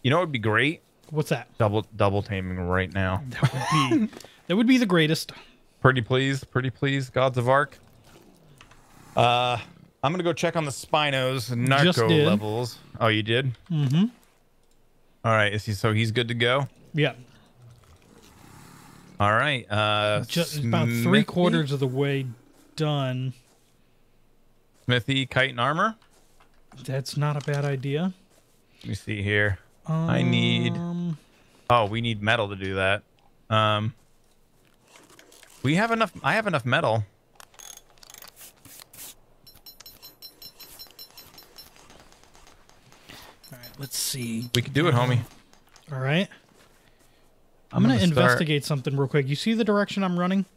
You know what would be great? What's that? Double taming right now. That would be the greatest. Pretty please, Gods of Arc. I'm gonna go check on the Spinos narco levels. Oh, you did? Mm-hmm. All right, so he's good to go? Yeah. All right. Just about 3/4 of the way done. Smithy, kite and armor? That's not a bad idea. Let me see here. I need... Oh, we need metal to do that. We have enough... I have enough metal. All right, let's see. We could do it, homie. All right. I'm going to investigate something real quick. You see the direction I'm running?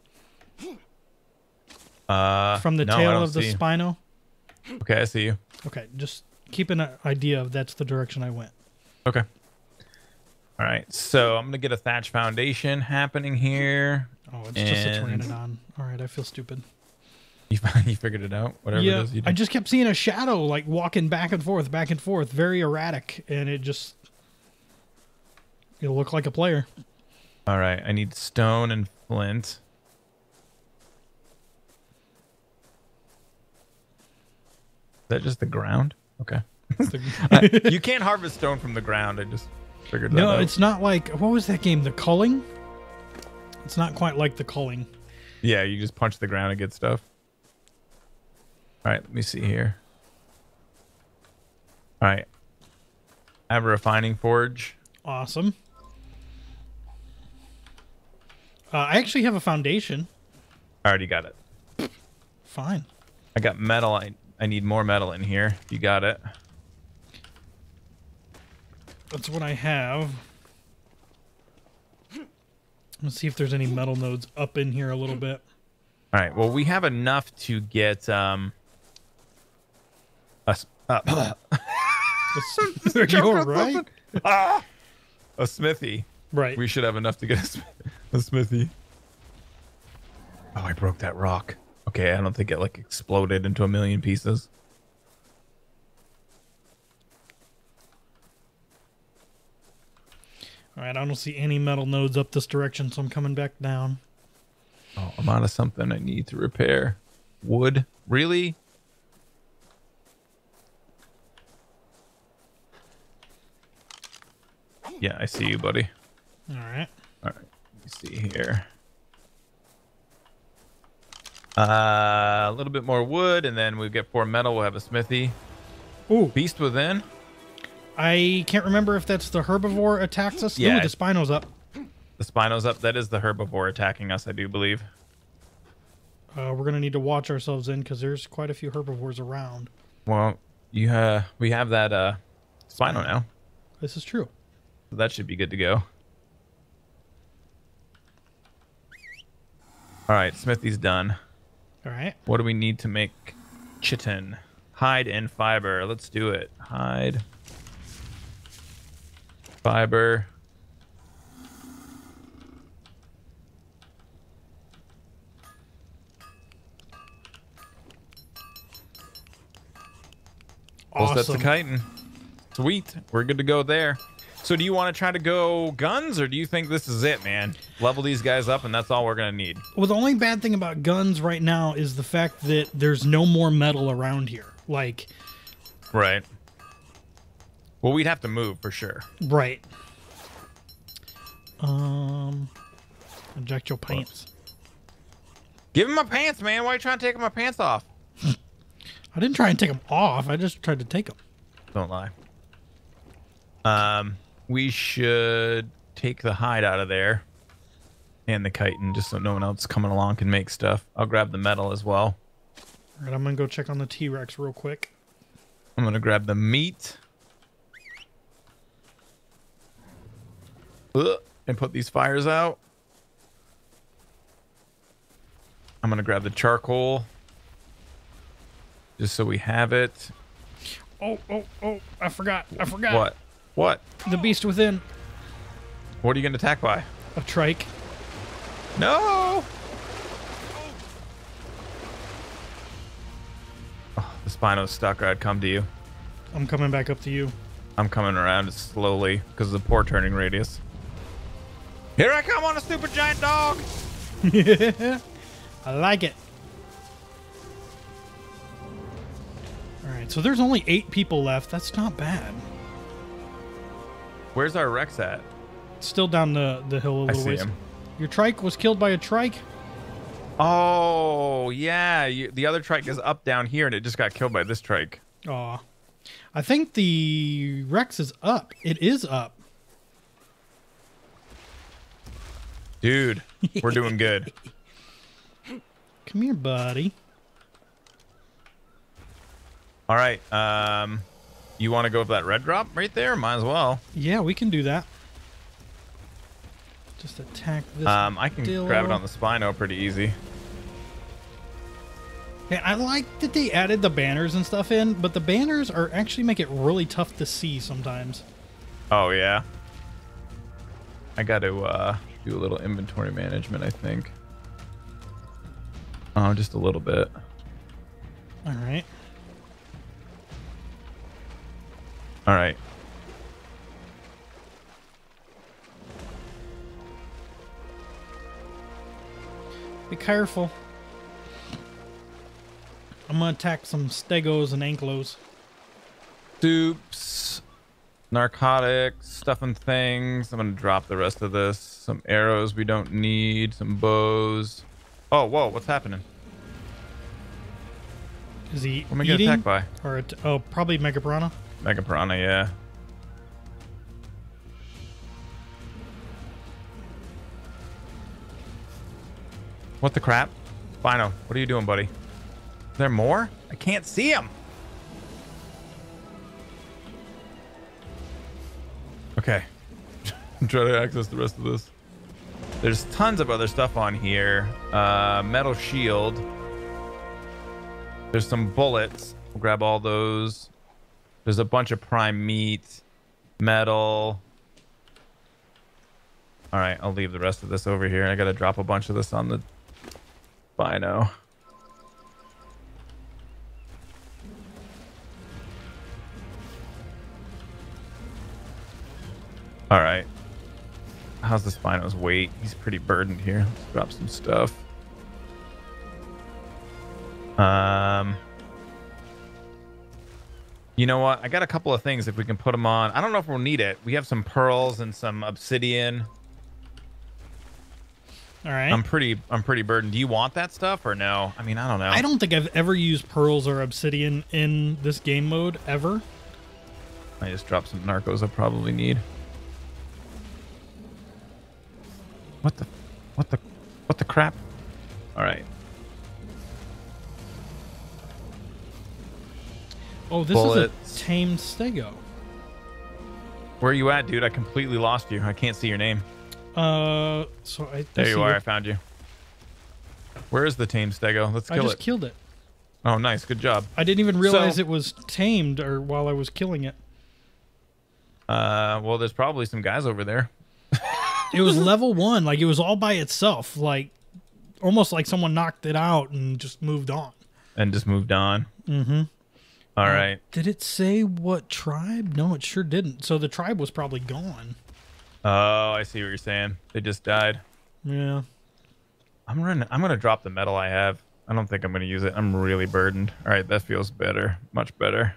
From the tail of the Spino? Okay, I see you. Okay, just keep an idea of that's the direction I went. Okay. All right, so I'm going to get a thatch foundation happening here. Oh, it's just a Pteranodon. All right, I feel stupid. You figured it out? Whatever it is you do. I just kept seeing a shadow like walking back and forth, very erratic, and it looked like a player. All right, I need stone and flint. Is that just the ground? Okay. You can't harvest stone from the ground. I just figured that out. No, it's not like... What was that game? The Culling? It's not quite like the Culling. Yeah, you just punch the ground and get stuff. All right, let me see here. All right. I have a refining forge. Awesome. I actually have a foundation. I already got it. Fine. I got metal. I need more metal in here. You got it. That's what I have. Let's see if there's any metal nodes up in here a little bit. All right. Well, we have enough to get Are you all right? A smithy. Right. We should have enough to get a smithy. Oh, I broke that rock. Okay, I don't think it like exploded into a million pieces. All right, I don't see any metal nodes up this direction, so I'm coming back down. Oh, I'm out of something I need to repair. Wood? Really? Yeah, I see you, buddy. All right. All right. Let me see here. A little bit more wood, and then we get 4 metal. We'll have a smithy. Ooh. Beast within. I can't remember if that's the herbivore attacks us. Yeah. Ooh, the Spino's up. The Spino's up. That is the herbivore attacking us, I do believe. We're going to need to watch ourselves in because there's quite a few herbivores around. Well, we have that Spino now. This is true. So that should be good to go. All right, smithy's done. All right. What do we need to make chitin? Hide and fiber. Let's do it. Hide. Fiber. Awesome. Well, that's the chitin. Sweet. We're good to go there. So do you want to try to go guns, or do you think this is it, man? Level these guys up, and that's all we're going to need. Well, the only bad thing about guns right now is the fact that there's no more metal around here. Like... Right. Well, we'd have to move for sure. Right. Inject your pants. Give him my pants, man. Why are you trying to take my pants off? I didn't try and take them off. I just tried to take them. Don't lie. We should take the hide out of there and the chitin just so no one else coming along can make stuff. I'll grab the metal as well. All right, I'm going to go check on the T-Rex real quick. I'm going to grab the meat. And put these fires out. I'm going to grab the charcoal. Just so we have it. Oh, I forgot. What? What? The beast within. What are you going to attack by? A trike. No! Oh, the Spino's stuck, or I'd come to you. I'm coming back up to you. I'm coming around slowly because of the poor turning radius. Here I come on a super giant dog. I like it. All right, so there's only 8 people left. That's not bad. Where's our Rex at? Still down the hill a I little see ways. him. Your trike was killed by a trike? Oh, yeah. The other trike is up down here, and it just got killed by this trike. Aw. I think the Rex is up. It is up. Dude, we're doing good. Come here, buddy. All right. You want to go for that red drop right there? Might as well. Yeah, we can do that. Just attack this. I can grab it on the Spino pretty easy. Yeah, I like that they added the banners and stuff in, but the banners are actually make it really tough to see sometimes. Oh, yeah. I got to do a little inventory management, I think. Oh, just a little bit. All right. All right. Be careful. I'm gonna attack some stegos and anklos. Soups, narcotics, stuff and things. I'm gonna drop the rest of this. Some arrows we don't need. Some bows. Oh, whoa! What's happening? Is he What am I getting eating? attacked by? Or oh, probably Mega Piranha. Mega Piranha, yeah. What the crap? Spino, what are you doing, buddy? Is there more? I can't see him. Okay. Try to access the rest of this. There's tons of other stuff on here. Metal shield. There's some bullets. We'll grab all those. There's a bunch of prime meat. Metal. All right, I'll leave the rest of this over here. I gotta drop a bunch of this on the Spino. All right. How's the Spino's weight? He's pretty burdened here. Let's drop some stuff. You know what? I got a couple of things if we can put them on. I don't know if we'll need it. We have some pearls and some obsidian. All right. I'm pretty burdened. Do you want that stuff or no? I mean, I don't know. I don't think I've ever used pearls or obsidian in this game mode ever. I just dropped some narcos I probably need. What the crap? All right. Oh, this Bullets. is a tamed stego. Where are you at, dude? I completely lost you. I can't see your name. So I There you see are. it. I found you. Where is the tame stego? Let's I kill just it. killed it. Oh, nice. Good job. I didn't even realize So- it was tamed or while I was killing it. Well, there's probably some guys over there. It was level 1, like it was all by itself, like almost like someone knocked it out and just moved on. And just moved on. Mm-hmm. All right. Did it say what tribe? No, it sure didn't. So the tribe was probably gone. Oh, I see what you're saying. They just died. Yeah. I'm gonna drop the metal I have. I don't think I'm gonna use it. I'm really burdened. All right, that feels better. Much better.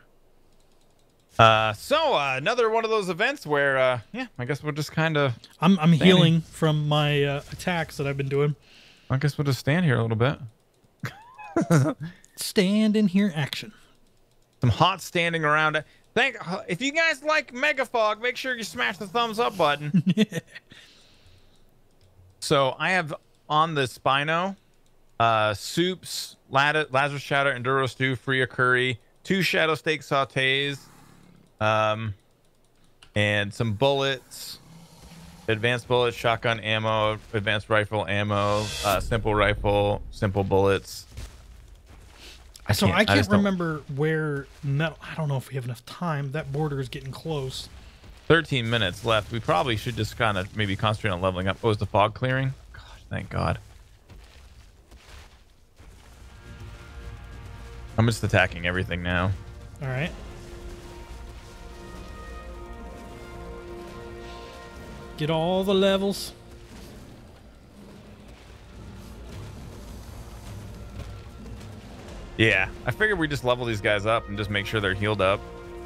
So another one of those events where yeah, I guess we'll just kind of I'm healing from my attacks that I've been doing. I guess we'll just stand here a little bit. Stand in here action. Some hot standing around. If you guys like Megafog, make sure you smash the thumbs up button. So I have on the Spino soups, Lazarus Shadow, Enduro Stew, Freya Curry, 2 Shadow Steak sautés, and some bullets, advanced bullets, shotgun ammo, advanced rifle ammo, simple rifle, simple bullets. So I can't just don't- remember where metal. I don't know if we have enough time. That border is getting close. 13 minutes left. We probably should just kind of maybe concentrate on leveling up. Oh, is the fog clearing? God, thank God. I'm just attacking everything now. All right. Get all the levels. Yeah, I figured we just level these guys up and just make sure they're healed up.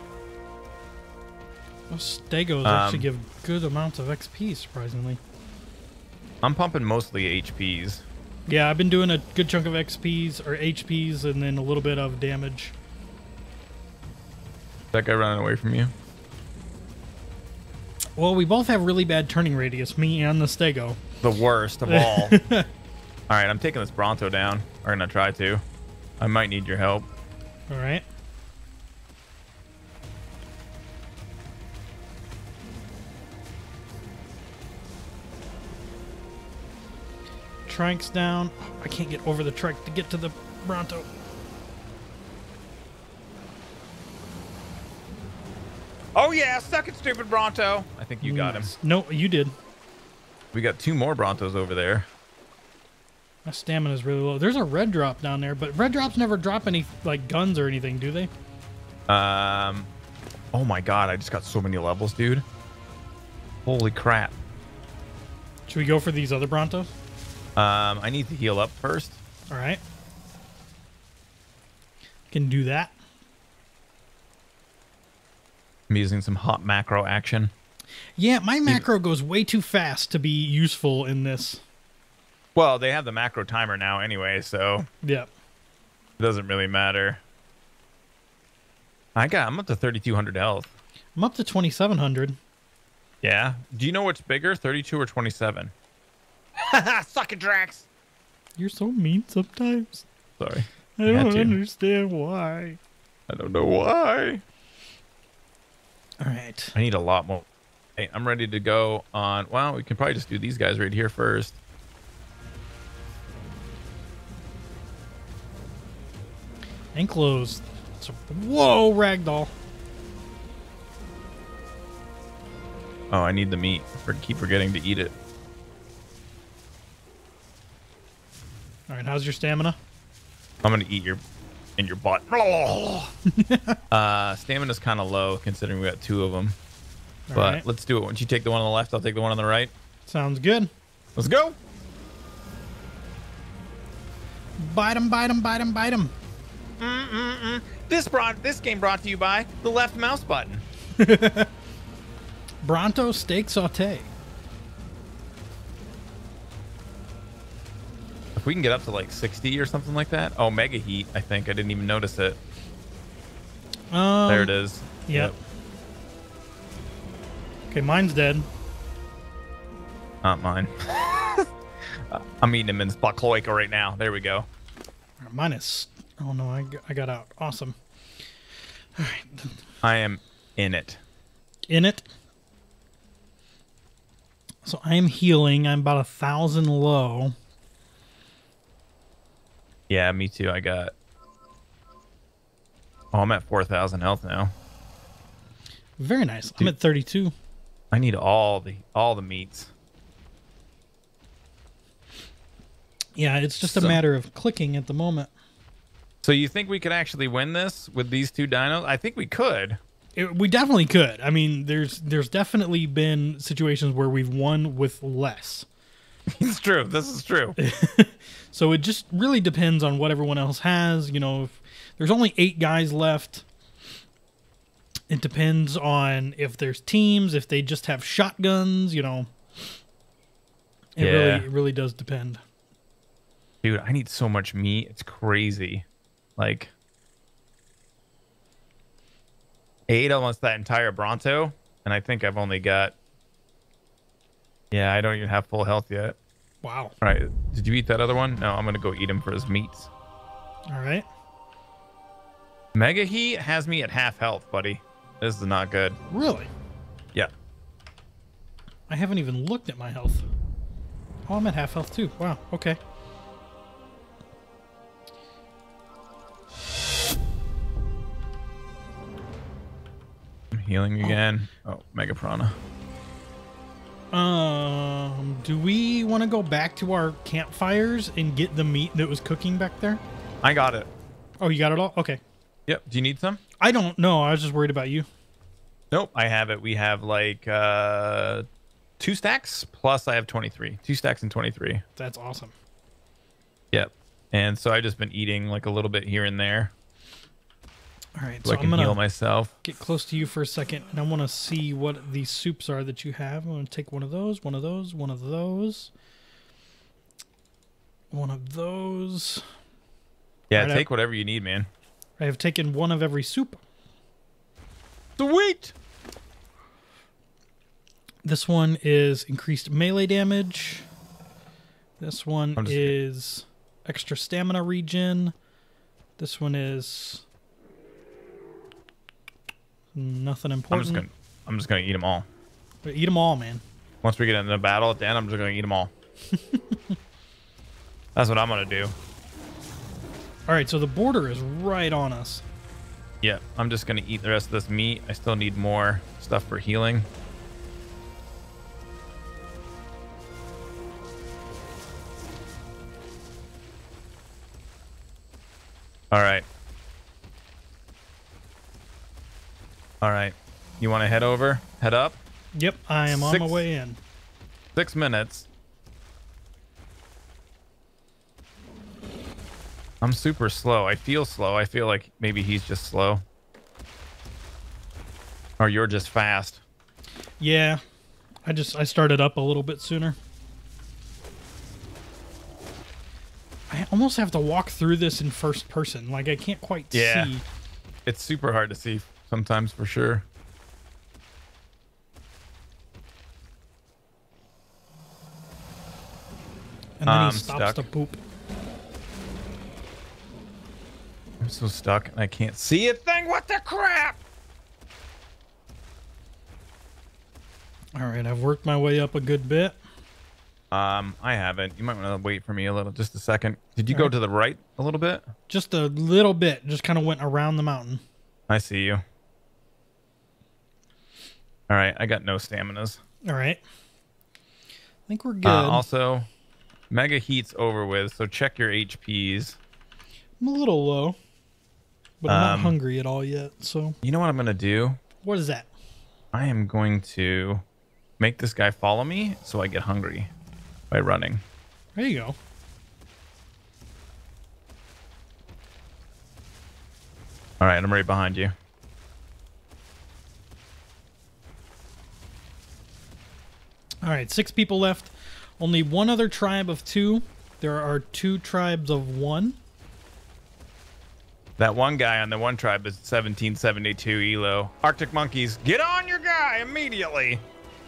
Those Stegos actually give good amounts of XP, surprisingly. I'm pumping mostly HPs. Yeah, I've been doing a good chunk of XPs or HPs and then a little bit of damage. That guy running away from you? Well, we both have really bad turning radius, me and the Stego. The worst of all. All right, I'm taking this Bronto down. Or gonna try to. I might need your help. All right. Trank's down. I can't get over the trike to get to the Bronto. Oh yeah, suck it, stupid Bronto. I think you got him. No, you did. We got 2 more Brontos over there. My stamina's really low. There's a red drop down there, but red drops never drop any like guns or anything, do they? Oh my god, I just got so many levels, dude. Holy crap. Should we go for these other Brontos? I need to heal up first. All right. Can do that. I'm using some hot macro action. Yeah, my macro goes way too fast to be useful in this. Well, they have the macro timer now anyway, so Yeah. it doesn't really matter. I'm up to 3,200 health. I'm up to 2,700. Yeah. Do you know what's bigger, 32 or 27? Suck it, Drax. You're so mean sometimes. Sorry. I don't understand why. I don't know why. All right. I need a lot more. Hey, I'm ready to go on. Well, we can probably just do these guys right here first. Enclosed. So, whoa, ragdoll. Oh, I need the meat. Keep forgetting to eat it. All right, how's your stamina? I'm gonna eat your in your butt. Stamina's kind of low considering we got 2 of them. All But right. let's do it. Once you take the one on the left, I'll take the one on the right. Sounds good. Let's go. Bite him, bite him, bite him, bite him. This game brought to you by the left mouse button. Bronto steak saute. If we can get up to like 60 or something like that. Oh, mega heat. I think I didn't even notice it. There it is. Yep. Okay, mine's dead. Not mine. I'm eating him in his butt cloaca right now. There we go. Mine is... Oh, no, I got out. Awesome. All right. I am in it. In it. So I am healing. I'm about 1,000 low. Yeah, me too. I got... Oh, I'm at 4,000 health now. Very nice. I'm at 32. I need all the meats. Yeah, it's just a matter of clicking at the moment. So you think we could actually win this with these 2 dinos? I think we could. We definitely could. I mean, there's definitely been situations where we've won with less. It's true. This is true. So it just really depends on what everyone else has. You know, if there's only 8 guys left, it depends on if there's teams, if they just have shotguns, you know. It really does depend. Dude, I need so much meat. It's crazy. Like, I ate almost that entire Bronto, and I think I've only got... Yeah, I don't even have full health yet. Wow. All right, did you eat that other one? No, I'm going to go eat him for his meats. All right. Mega Heat has me at half health, buddy. This is not good. Really? Yeah. I haven't even looked at my health. Oh, I'm at half health too. Wow. Okay. I'm healing again. Oh, Mega Piranha. Do we want to go back to our campfires and get the meat that was cooking back there? I got it. Oh, you got it all? Okay. Yep. Do you need some? I don't know. I was just worried about you. Nope, I have it. We have like 2 stacks plus I have 23. 2 stacks and 23. That's awesome. Yep. And so I've just been eating like a little bit here and there. All right, So I I'm can gonna heal myself. get close to you for a second, and I want to see what these soups are that you have. I'm going to take one of those, one of those, one of those, one of those. Yeah, Right, take whatever you need, man. I have taken one of every soup. Sweet. This one is increased melee damage. This one is extra stamina regen. This one is nothing important. I'm just gonna eat them all. But eat them all, man. Once we get into the battle at the end, I'm just gonna eat them all. That's what I'm gonna do. All right, so the border is right on us. Yeah, I'm just gonna eat the rest of this meat. I still need more stuff for healing. All right. All right. You want to head over? Head up? Yep, I am on my way in. 6 minutes. I'm super slow. I feel slow. I feel like maybe he's just slow. Or you're just fast. Yeah, I started up a little bit sooner. I almost have to walk through this in first person. Like, I can't quite see. It's super hard to see sometimes, for sure. And then he stops to poop. I'm so stuck and I can't see a thing. What the crap? All right, I've worked my way up a good bit. I haven't. You might want to wait for me a little, just a second. Did you go to the right a little bit? Just a little bit. Just kind of went around the mountain. I see you. All right, I got no staminas. All right. I think we're good. Also, mega heat's over with, so check your HPs. I'm a little low, but I'm not hungry at all yet. So you know what I'm gonna do? What is that? I am going to make this guy follow me so I get hungry by running. There you go. All right, I'm right behind you. All right, 6 people left. Only one other tribe of 2. There are 2 tribes of 1. That one guy on the one tribe is 1772 Elo. Arctic monkeys, get on your guy immediately.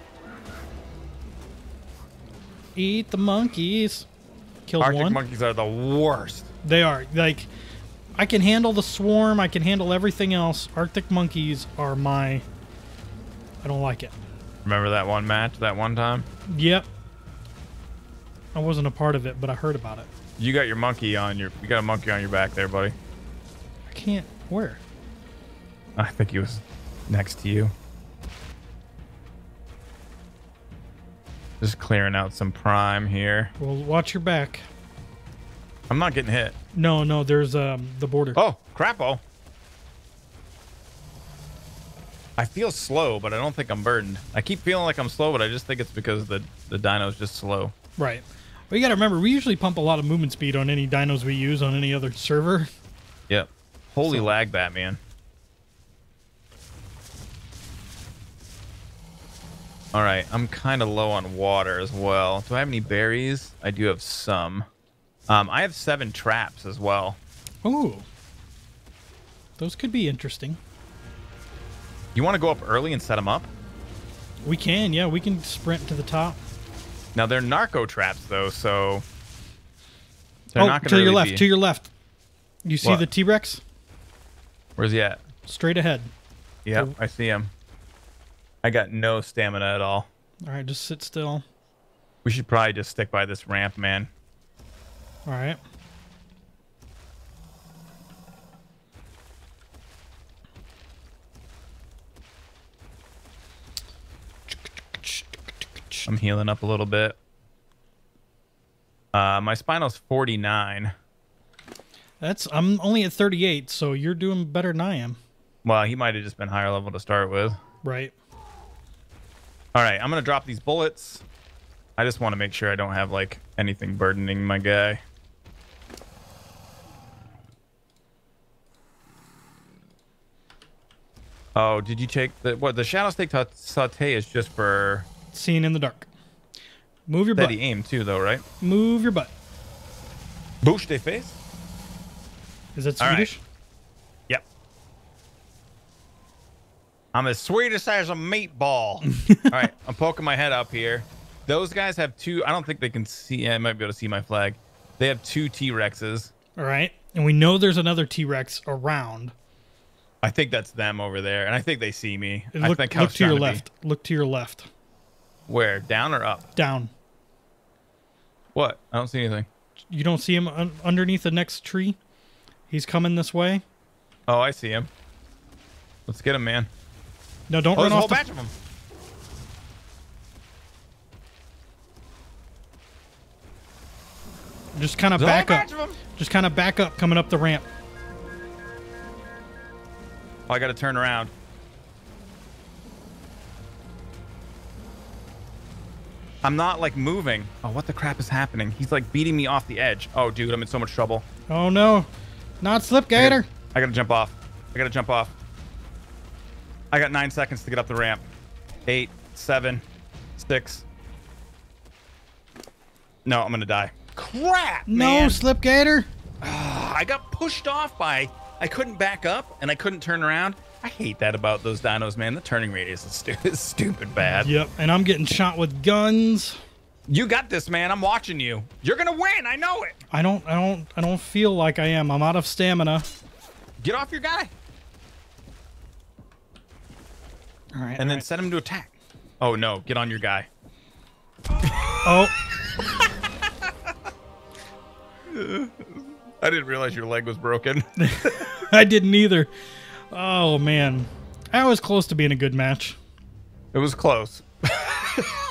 Eat the monkeys. Killed Arctic one. monkeys are the worst. They are. Like, I can handle the swarm. I can handle everything else. Arctic monkeys are my... I don't like it. Remember that one match that one time? Yep. I wasn't a part of it, but I heard about it. You got your monkey on your... You got a monkey on your back there, buddy. I can't... Where? I think he was next to you. Just clearing out some prime here. Well, watch your back. I'm not getting hit. No, there's the border. Oh, crapo. I feel slow, but I don't think I'm burdened. I keep feeling like I'm slow, but I just think it's because the dino's just slow. Right. Well, you got to remember, we usually pump a lot of movement speed on any dinos we use on any other server. Yep. Holy lag, Batman. All right, I'm kind of low on water as well. Do I have any berries? I do have some. I have 7 traps as well. Ooh. Those could be interesting. You want to go up early and set them up? We can, yeah. We can sprint to the top. Now, they're narco traps, though, so... They're not to gonna your really left, be... to your left. You see What? the T-Rex? Where's he at? Straight ahead. Yep, I see him. I got no stamina at all. All right, just sit still. We should probably just stick by this ramp, man. All right. I'm healing up a little bit. My spinal's 49. I'm only at 38, so you're doing better than I am. Well, he might have just been higher level to start with. Right. All right, I'm gonna drop these bullets. I just want to make sure I don't have like anything burdening my guy. Oh, did you take the what? The shadow steak saute is just for Seeing in the dark. Move your butt. steady aim too, though, right? Move your butt. Bouche de face. Is that All right. Swedish? Yep. I'm as Swedish as a meatball. All right, I'm poking my head up here. Those guys have two. I don't think they can see. Yeah, I might be able to see my flag. They have two T-Rexes. All right. And we know there's another T-Rex around. I think that's them over there, and I think they see me. And I look, think look to your left. Look to your left. Where? Down or up? Down. What? I don't see anything. You don't see him underneath the next tree? He's coming this way. Oh, I see him. Let's get him, man. No, don't Oh, run there's a whole off the... batch of them. Just kind of There's a whole back up. batch of them. Just kind of back up coming up the ramp. Oh, I got to turn around. I'm not like moving. Oh, what the crap is happening? He's like beating me off the edge. Oh, dude, I'm in so much trouble. Oh, no. Not Slipgator. I gotta jump off. I gotta jump off. I got 9 seconds to get up the ramp. 8, 7, 6. No, I'm gonna die. Crap, No, man. Slipgator. I got pushed off by... I couldn't back up, and I couldn't turn around. I hate that about those dinos, man. The turning radius is stupid bad. Yep, and I'm getting shot with guns. You got this, man. I'm watching you. You're gonna win. I know it. I don't feel like I am. I'm out of stamina. Get off your guy. All right. And then set him to attack. Oh, no. Get on your guy. Oh, I didn't realize your leg was broken. I didn't either. Oh man, I was close to being a good match. It was close.